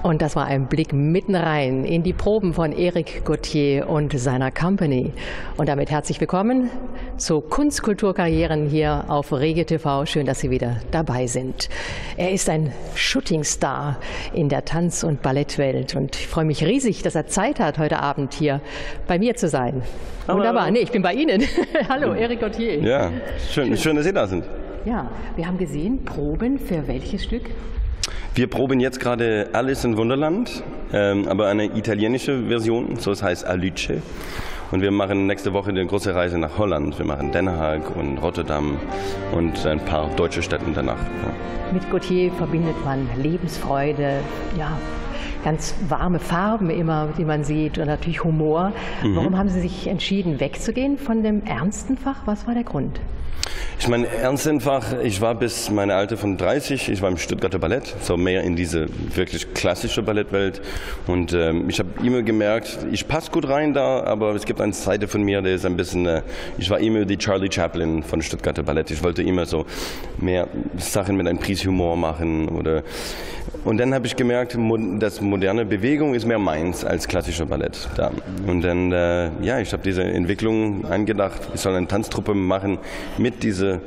Und das war ein Blick mitten rein in die Proben von Eric Gauthier und seiner Company. Und damit herzlich willkommen zu Kunstkulturkarrieren hier auf Rege TV. Schön, dass Sie wieder dabei sind. Er ist ein Shootingstar in der Tanz- und Ballettwelt. Und ich freue mich riesig, dass er Zeit hat, heute Abend hier bei mir zu sein. Hallo. Wunderbar. Nee, ich bin bei Ihnen. Hallo, Eric Gauthier. Ja, schön, dass Sie da sind. Ja, wir haben gesehen, Proben für welches Stück? Wir proben jetzt gerade Alice in Wunderland, aber eine italienische Version, so es heißt Alice. Und wir machen nächste Woche eine große Reise nach Holland. Wir machen Den Haag und Rotterdam und ein paar deutsche Städte danach. Ja. Mit Gauthier verbindet man Lebensfreude, ja, ganz warme Farben immer, die man sieht, und natürlich Humor. Warum haben Sie sich entschieden, wegzugehen von dem ernsten Fach? Was war der Grund? Ich meine, ernsthaft, ich war bis meine Alter von 30, ich war im Stuttgarter Ballett, so mehr in diese wirklich klassische Ballettwelt. Und ich habe immer gemerkt, ich passe gut rein da, aber es gibt eine Seite von mir, der ist ein bisschen, ich war immer die Charlie Chaplin von Stuttgarter Ballett. Ich wollte immer so mehr Sachen mit einem Prise Humor machen. Und dann habe ich gemerkt, dass moderne Bewegung ist mehr meins als klassischer Ballett. Da. Und dann, ich habe diese Entwicklung angedacht, ich soll eine Tanztruppe machen mit diese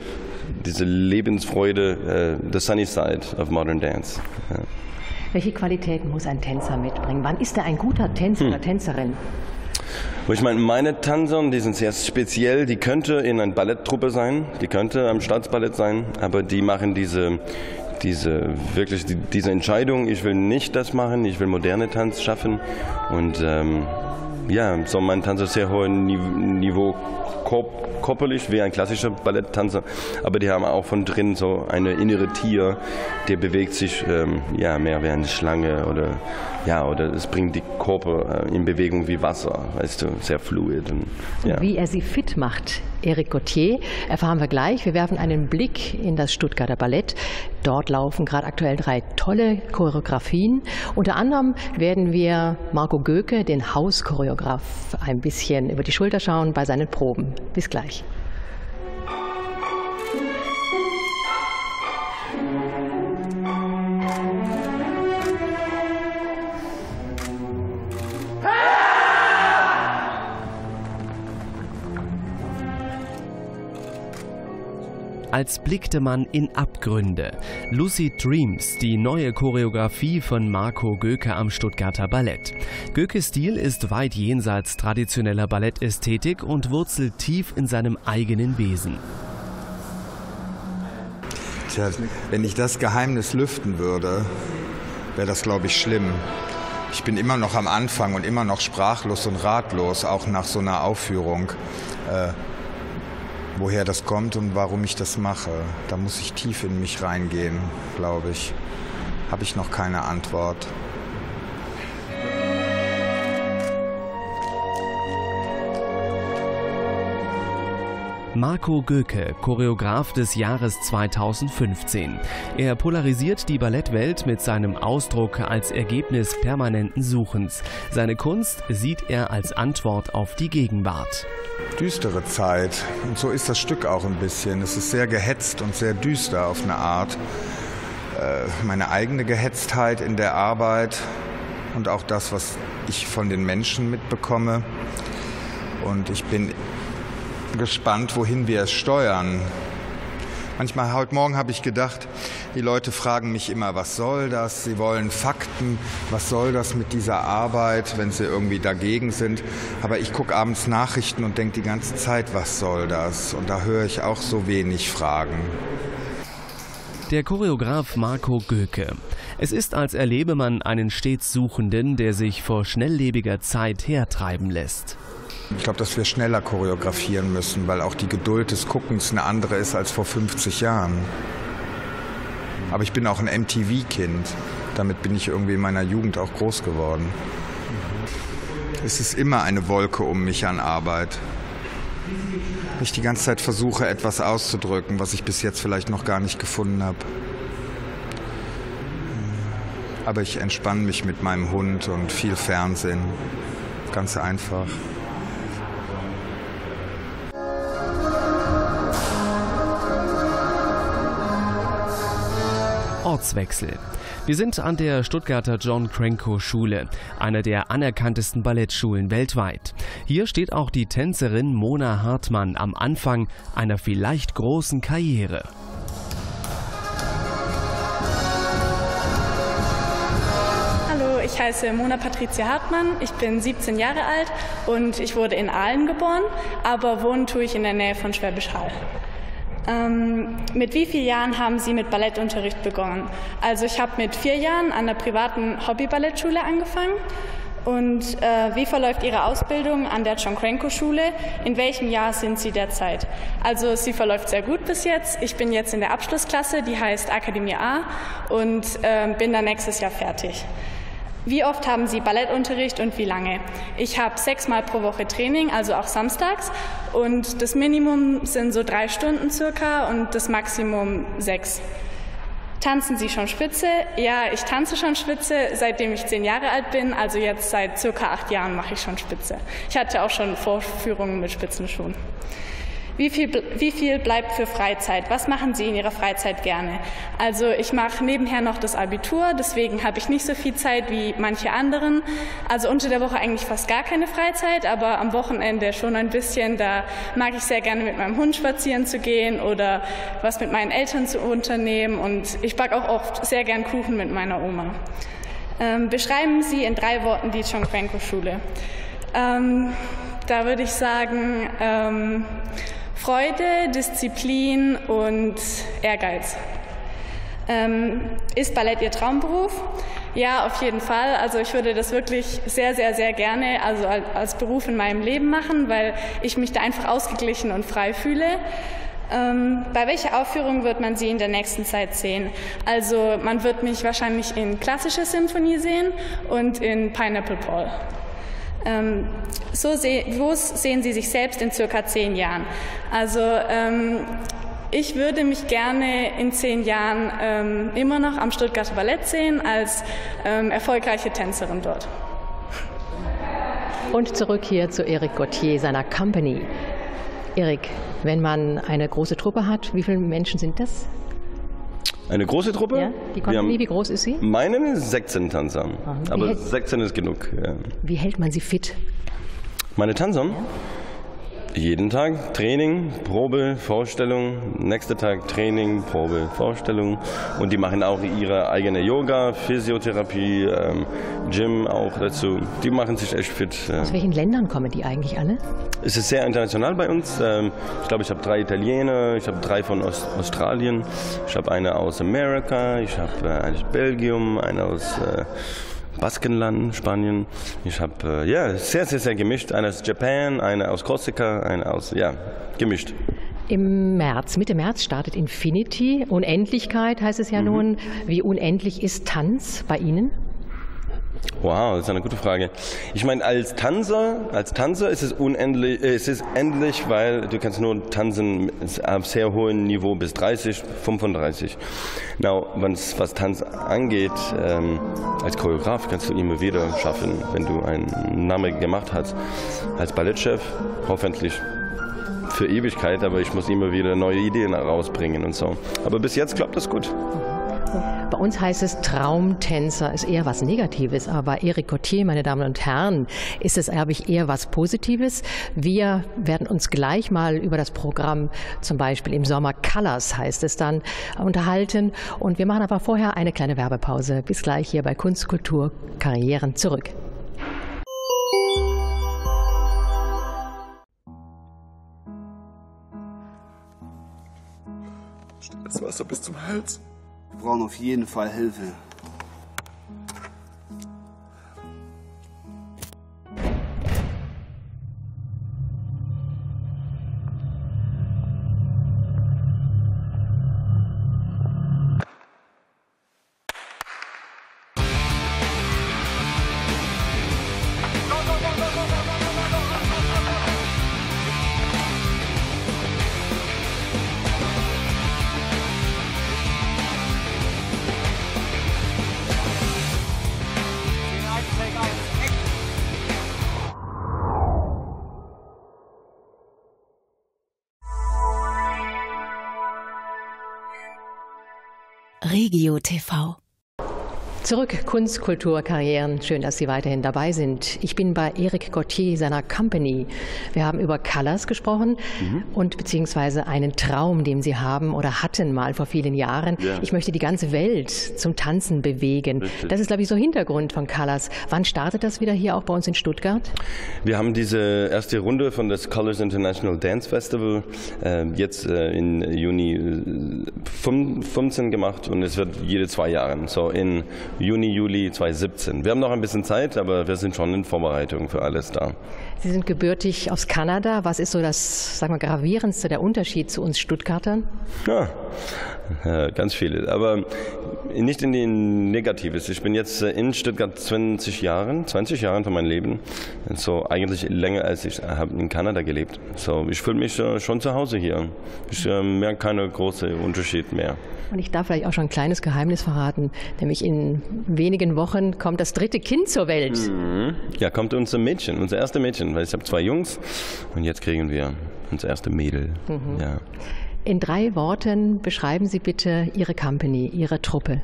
Lebensfreude, the sunny side of modern dance. Ja. Welche Qualitäten muss ein Tänzer mitbringen? Wann ist er ein guter Tänzer oder Tänzerin? Ich meine Tänzer, die sind sehr speziell, die könnte in einer Balletttruppe sein, die könnte am Staatsballett sein, aber die machen diese Entscheidung, ich will nicht das machen, ich will moderne Tanz schaffen. Und so mein Tanz ist sehr hohes Niveau körperlich wie ein klassischer Balletttänzer, aber die haben auch von drin so eine innere Tier, der bewegt sich mehr wie eine Schlange oder es bringt die Körper in Bewegung wie Wasser, weißt du, sehr fluid. Und wie er sie fit macht, Eric Gauthier, erfahren wir gleich. Wir werfen einen Blick in das Stuttgarter Ballett. Dort laufen gerade aktuell 3 tolle Choreografien. Unter anderem werden wir Marco Göke, den Hauschoreograf, ein bisschen über die Schulter schauen bei seinen Proben. Bis gleich. Als blickte man in Abgründe. Lucid Dreams, die neue Choreografie von Marco Göke am Stuttgarter Ballett. Gökes Stil ist weit jenseits traditioneller Ballettästhetik und wurzelt tief in seinem eigenen Wesen. Tja, wenn ich das Geheimnis lüften würde, wäre das, glaube ich, schlimm. Ich bin immer noch am Anfang und immer noch sprachlos und ratlos, auch nach so einer Aufführung. Woher das kommt und warum ich das mache, da muss ich tief in mich reingehen, glaube ich. Habe ich noch keine Antwort. Marco Göke, Choreograf des Jahres 2015. Er polarisiert die Ballettwelt mit seinem Ausdruck als Ergebnis permanenten Suchens. Seine Kunst sieht er als Antwort auf die Gegenwart. Düstere Zeit. Und so ist das Stück auch ein bisschen. Es ist sehr gehetzt und sehr düster auf eine Art. Meine eigene Gehetztheit in der Arbeit und auch das, was ich von den Menschen mitbekomme. Und ich bin gespannt, wohin wir es steuern. Manchmal, heute Morgen habe ich gedacht, die Leute fragen mich immer, was soll das? Sie wollen Fakten, was soll das mit dieser Arbeit, wenn sie irgendwie dagegen sind? Aber ich gucke abends Nachrichten und denke die ganze Zeit, was soll das? Und da höre ich auch so wenig Fragen. Der Choreograf Marco Göke. Es ist, als erlebe man einen stets Suchenden, der sich vor schnelllebiger Zeit hertreiben lässt. Ich glaube, dass wir schneller choreografieren müssen, weil auch die Geduld des Guckens eine andere ist als vor 50 Jahren. Aber ich bin auch ein MTV-Kind. Damit bin ich irgendwie in meiner Jugend auch groß geworden. Es ist immer eine Wolke um mich an Arbeit. Ich die ganze Zeit versuche, etwas auszudrücken, was ich bis jetzt vielleicht noch gar nicht gefunden habe. Aber ich entspanne mich mit meinem Hund und viel Fernsehen. Ganz einfach. Ortswechsel. Wir sind an der Stuttgarter John Cranko Schule, einer der anerkanntesten Ballettschulen weltweit. Hier steht auch die Tänzerin Mona Hartmann am Anfang einer vielleicht großen Karriere. Hallo, ich heiße Mona Patricia Hartmann, ich bin 17 Jahre alt und ich wurde in Aalen geboren, aber wohnen tue ich in der Nähe von Schwäbisch Hall. Mit wie vielen Jahren haben Sie mit Ballettunterricht begonnen? Also ich habe mit 4 Jahren an der privaten Hobby-Ballettschule angefangen. Und wie verläuft Ihre Ausbildung an der John Cranko Schule? In welchem Jahr sind Sie derzeit? Also sie verläuft sehr gut bis jetzt. Ich bin jetzt in der Abschlussklasse, die heißt Akademie A und bin dann nächstes Jahr fertig. Wie oft haben Sie Ballettunterricht und wie lange? Ich habe 6 Mal pro Woche Training, also auch samstags. Und das Minimum sind so 3 Stunden circa und das Maximum 6. Tanzen Sie schon Spitze? Ja, ich tanze schon Spitze, seitdem ich 10 Jahre alt bin. Also jetzt seit circa 8 Jahren mache ich schon Spitze. Ich hatte auch schon Vorführungen mit Spitzenschuhen. Wie viel bleibt für Freizeit? Was machen Sie in Ihrer Freizeit gerne? Also ich mache nebenher noch das Abitur, deswegen habe ich nicht so viel Zeit wie manche anderen. Also unter der Woche eigentlich fast gar keine Freizeit, aber am Wochenende schon ein bisschen. Da mag ich sehr gerne mit meinem Hund spazieren zu gehen oder was mit meinen Eltern zu unternehmen. Und ich backe auch oft sehr gern Kuchen mit meiner Oma. Beschreiben Sie in 3 Worten die John Cranko Schule. Da würde ich sagen, Freude, Disziplin und Ehrgeiz. Ist Ballett Ihr Traumberuf? Ja, auf jeden Fall. Also ich würde das wirklich sehr, sehr, sehr gerne als Beruf in meinem Leben machen, weil ich mich da einfach ausgeglichen und frei fühle. Bei welcher Aufführung wird man Sie in der nächsten Zeit sehen? Also man wird mich wahrscheinlich in klassischer Symphonie sehen und in Pineapple Paul. Wo sehen Sie sich selbst in circa 10 Jahren? Also ich würde mich gerne in 10 Jahren immer noch am Stuttgarter Ballett sehen als erfolgreiche Tänzerin dort. Und zurück hier zu Eric Gauthier, seiner Company. Eric, wenn man eine große Truppe hat, wie viele Menschen sind das? Eine große Truppe? Ja, die Company, wie groß ist sie? Meine 16 Tänzer, aber 16 ist genug. Ja. Wie hält man sie fit? Meine Tänzer? Ja. Jeden Tag Training, Probe, Vorstellung, nächster Tag Training, Probe, Vorstellung und die machen auch ihre eigene Yoga, Physiotherapie, Gym auch dazu. Die machen sich echt fit. Aus welchen Ländern kommen die eigentlich alle? Es ist sehr international bei uns. Ich glaube, ich habe 3 Italiener, ich habe 3 von Australien, ich habe eine aus Amerika, ich habe eine aus Belgien, eine aus Baskenland, Spanien. Ich habe sehr, sehr, sehr gemischt. Eine aus Japan, eine aus Korsika, eine aus, gemischt. Im März, Mitte März startet Infinity. Unendlichkeit heißt es ja nun. Wie unendlich ist Tanz bei Ihnen? Wow, das ist eine gute Frage. Ich meine, als Tanzer ist es unendlich, endlich, weil du kannst nur tanzen auf sehr hohem Niveau bis 30, 35. Was Tanz angeht, als Choreograf kannst du immer wieder schaffen, wenn du einen Namen gemacht hast. Als Ballettchef hoffentlich für Ewigkeit, aber ich muss immer wieder neue Ideen herausbringen und so. Aber bis jetzt klappt das gut. Bei uns heißt es Traumtänzer, ist eher was Negatives, aber Eric Gauthier, meine Damen und Herren, ist es, glaube ich, eher was Positives. Wir werden uns gleich mal über das Programm, zum Beispiel im Sommer Colors heißt es dann, unterhalten und wir machen aber vorher eine kleine Werbepause. Bis gleich hier bei Kunst, Kultur, Karrieren zurück. Steht das Wasser bis zum Hals? Wir brauchen auf jeden Fall Hilfe. Regio TV. Zurück, Kunst, Kultur, Karrieren. Schön, dass Sie weiterhin dabei sind. Ich bin bei Eric Gauthier, seiner Company. Wir haben über Colors gesprochen und beziehungsweise einen Traum, den Sie haben oder hatten mal vor vielen Jahren. Ja. Ich möchte die ganze Welt zum Tanzen bewegen. Richtig. Das ist, glaube ich, so Hintergrund von Colors. Wann startet das wieder hier auch bei uns in Stuttgart? Wir haben diese erste Runde von das Colors International Dance Festival jetzt in Juni 15 gemacht und es wird jede 2 Jahre, so in Juni, Juli 2017. Wir haben noch ein bisschen Zeit, aber wir sind schon in Vorbereitung für alles da. Sie sind gebürtig aus Kanada. Was ist so das, sagen wir, gravierendste, der Unterschied zu uns Stuttgartern? Ja, ganz viele, aber nicht in die Negatives. Ich bin jetzt in Stuttgart 20 Jahren von meinem Leben. So eigentlich länger als ich habe in Kanada gelebt. So, ich fühle mich schon zu Hause hier. Ich merke keinen großen Unterschied mehr. Und ich darf vielleicht auch schon ein kleines Geheimnis verraten, nämlich in wenigen Wochen kommt das 3. Kind zur Welt. Ja, kommt unser erste Mädchen, weil ich habe 2 Jungs und jetzt kriegen wir unser erste Mädel. Ja. In 3 Worten beschreiben Sie bitte Ihre Company, Ihre Truppe.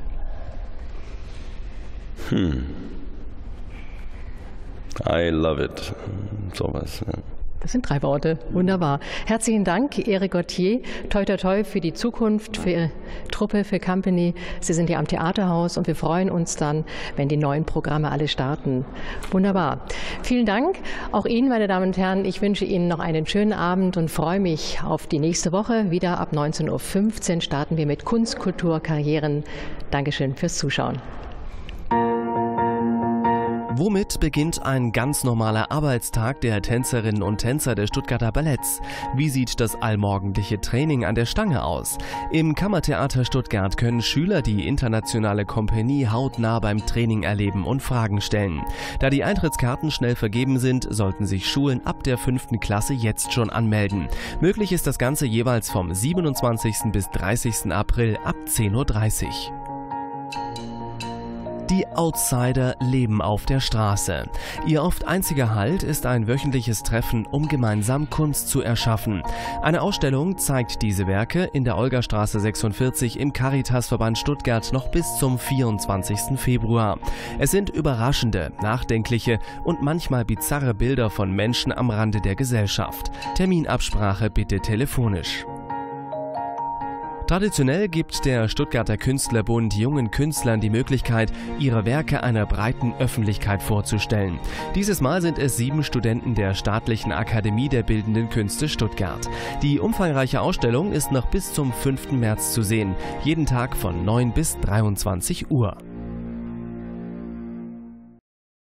I love it. Sowas. Ja. Das sind 3 Worte. Wunderbar. Herzlichen Dank, Eric Gauthier. Toi, toi, toi für die Zukunft, für Ihre Truppe, für Company. Sie sind ja am Theaterhaus und wir freuen uns dann, wenn die neuen Programme alle starten. Wunderbar. Vielen Dank. Auch Ihnen, meine Damen und Herren, ich wünsche Ihnen noch einen schönen Abend und freue mich auf die nächste Woche. Wieder ab 19:15 Uhr starten wir mit Kunst, Kultur, Karrieren. Dankeschön fürs Zuschauen. Womit beginnt ein ganz normaler Arbeitstag der Tänzerinnen und Tänzer des Stuttgarter Balletts? Wie sieht das allmorgendliche Training an der Stange aus? Im Kammertheater Stuttgart können Schüler die internationale Kompanie hautnah beim Training erleben und Fragen stellen. Da die Eintrittskarten schnell vergeben sind, sollten sich Schulen ab der 5. Klasse jetzt schon anmelden. Möglich ist das Ganze jeweils vom 27. bis 30. April ab 10:30 Uhr. Die Outsider leben auf der Straße. Ihr oft einziger Halt ist ein wöchentliches Treffen, um gemeinsam Kunst zu erschaffen. Eine Ausstellung zeigt diese Werke in der Olgastraße 46 im Caritasverband Stuttgart noch bis zum 24. Februar. Es sind überraschende, nachdenkliche und manchmal bizarre Bilder von Menschen am Rande der Gesellschaft. Terminabsprache bitte telefonisch. Traditionell gibt der Stuttgarter Künstlerbund jungen Künstlern die Möglichkeit, ihre Werke einer breiten Öffentlichkeit vorzustellen. Dieses Mal sind es 7 Studenten der Staatlichen Akademie der Bildenden Künste Stuttgart. Die umfangreiche Ausstellung ist noch bis zum 5. März zu sehen, jeden Tag von 9 bis 23 Uhr.